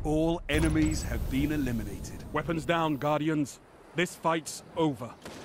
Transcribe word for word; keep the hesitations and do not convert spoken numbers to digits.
All enemies have been eliminated. Weapons down, Guardians. This fight's over.